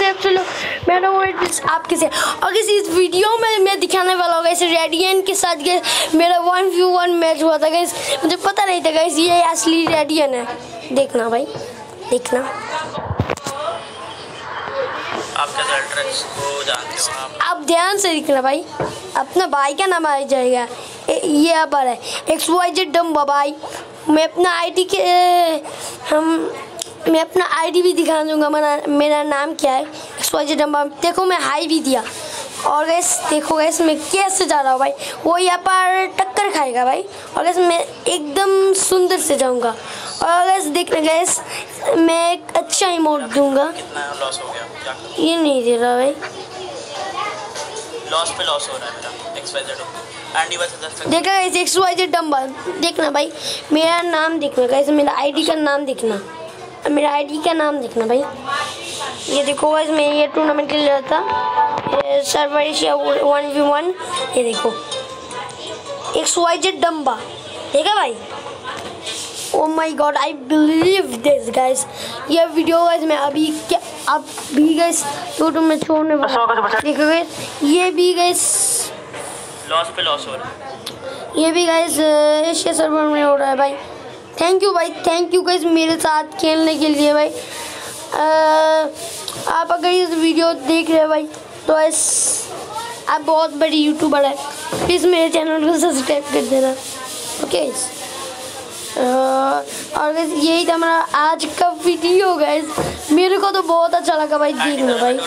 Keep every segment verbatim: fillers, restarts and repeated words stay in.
चलो मैं आपके से और किसी इस वीडियो में मैं दिखाने वाला होगा इसे रेडियन के साथ गए मेरा वन व्यू वन मैच हुआ था गाइस। मुझे पता नहीं था गाइस ये असली रेडियन है। देखना भाई देखना आप क्या एड्रेस को जानते हो आप? आप ध्यान से देखना भाई अपना भाई का नाम आ जाएगा। ए, ये यहाँ पर है एक्स वाई जेड डम्बा भाई। मैं अपना आईडी के हम मैं अपना आईडी भी दिखा दूंगा। मेरा मेरा नाम क्या है एक्स वाई जेड डम्बा। देखो मैं हाई भी दिया और गैस देखो गैस मैं कैसे जा रहा हूँ भाई। वो यहाँ पर टक्कर खाएगा भाई और गैस मैं एकदम सुंदर से जाऊँगा। और गैस देखना गैस मैं एक अच्छा इमोट दूंगा। कितना लॉस हो गया? क्या ये नहीं दे रहा भाई लॉस पे लॉस हो रहा है मेरा एक्स वाई जेड एंड बस दस देखा गाइस एक्स वाई जेड डम्बा। देखना भाई मेरा नाम देखना गाइस मेरा आईडी का नाम देखना मेरा आईडी का नाम देखना भाई। ये देखो गाइस मैं ये टूर्नामेंट खेल रहा था ये server Asia one v one. ये देखो एक्स वाई जेड डम्बा देखा भाई। Oh my god I believe this guys. ये वीडियो गाइस मैं अभी क्या अब भी गाइस यूट्यूब में छोड़ने वाला। देखो गाइस ये भी गाइस लॉस पे लॉस हो रहा है। ये भी गाइस एशिया सर्वर में हो रहा है भाई। थैंक यू भाई थैंक यू गाइस मेरे साथ खेलने के लिए भाई। आ, आप अगर इस वीडियो देख रहे हैं भाई तो गाइस आप बहुत बड़ी यूट्यूबर है प्लीज़ मेरे चैनल को सब्सक्राइब कर देना ओके। और गाइस यही था हमारा आज का वीडियो गाइस। मेरे को तो बहुत अच्छा लगा भाई देखना भाई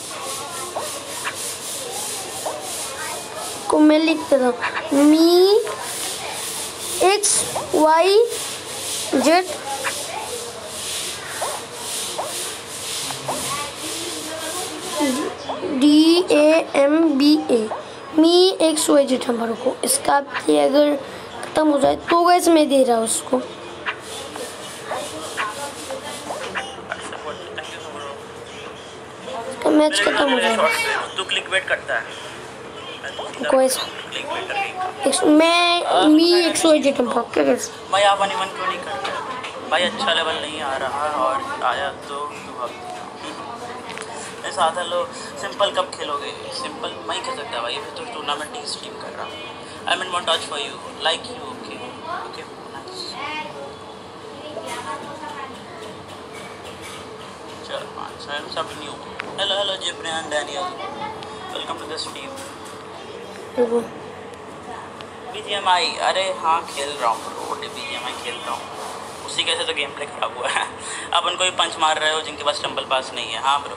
को मैं लिख देता हूँ me X Y Z D A M B A me X Y Z number को इसका अगर खत्म हो जाए तो गाइस मैं दे रहा हूँ उसको। इसका मैच खत्म हो जाएगा तू क्लिकबेट करता है कोई मैं me X Y Z number क्या गाइस। भाई आप वन वन क्यों नहीं करते भाई? अच्छा लेवल नहीं आ रहा और आया तो ऐसा आता लो सिंपल कब खेलोगे? सिंपल मैं खेल सकता भाई फिर तो टूर्नामेंट ही स्ट्रीम कर रहा हूँ। I mean one touch for you like you okay okay चल पाँच आई एम सब new. Hello hello Jibran Daniel welcome to the stream. BGMI अरे हाँ खेल रहा हूँ रोड बीजीएमआई खेल रहा हूँ उसी कैसे तो गेम प्ले खराब हुआ है। अब उनको भी पंच मार रहे हो जिनके पास स्टम्बल पास नहीं है। हाँ ब्रो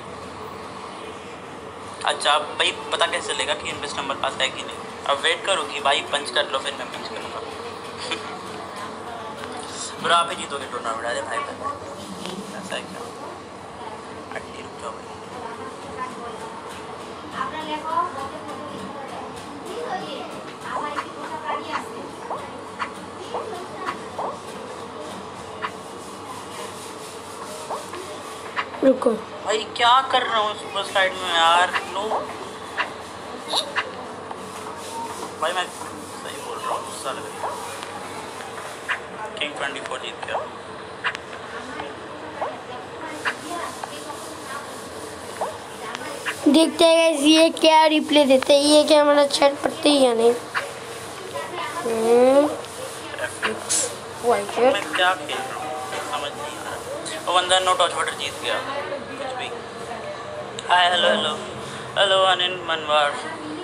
अच्छा भाई पता कैसे चलेगा कि इन पे स्टम्बल पास है कि नहीं? अब वेट करो कि भाई पंच कर लो फिर मैं पंच करूँगा। ब्रो आप ही जीतोगे टूर्नामेंट। अरे भाई भाई ऐसा है क्या? अट्टी रुक जाओ भाई। रुको भाई क्या कर रहा हूँ सुपर साइड में यार नो भाई मैं सही बोल रहा हूँ गुस्सा लग रहा है। किंग ट्वेंटी फोर जीत गया। देखते हैं गाइस ये क्या रिप्ले देते हैं ये क्या हमारा चैट पढ़ते ही या नहीं। मैं क्या खेल रहा हूँ समझ नहीं आ रहा। वो बंदा नो टच वाटर जीत गया कुछ भी। Hi hello hello hello Anil Manwar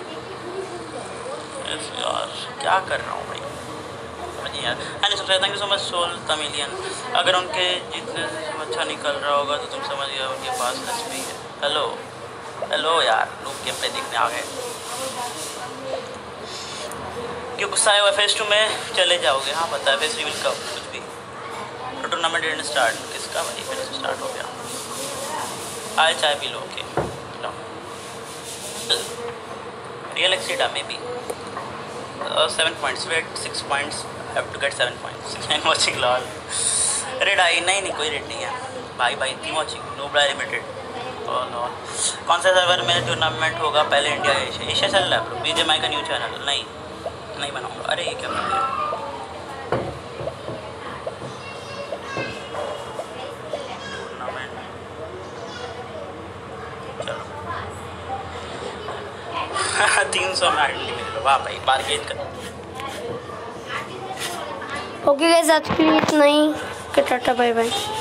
यार क्या कर रहा हूँ भाई समझ नहीं यार। हाँ सबसे thank you so much soul Tamilian. अगर उनके जीतने से अच्छा निकल रहा होगा तो तुम समझ गया उनके पास एचपी है। हेलो हेलो यार लोग गेम प्ले देखने आ गए क्यों गुस्सा है? फेस टू में चले जाओगे? हाँ पता है फेस टू विल कब कुछ भी। तो टूर्नामेंट डिडंट स्टार्ट किसका भाई? मेरे से स्टार्ट हो गया। आए चाय पी लो ओके रियल एक्सीडा maybe seven points wait six points have to get seven points and watching lol. Red आई नहीं नहीं कोई रेड नहीं है भाई भाई थी वॉचिंग नो ब्राई लिमिटेड। नो कौन सा सर्वर में टूर्नामेंट होगा? पहले इंडिया एशिया एशिया चल रहा है। बीजेएमआई का न्यू चैनल नहीं नहीं बनाऊंगा। अरे ये क्या कर दिया? टूर्नामेंट तीन सौ में आइडेंटी मिल वाह भाई बार्गेन कर। ओके गाइस आज के लिए इतना ही, टाटा बाय बाय।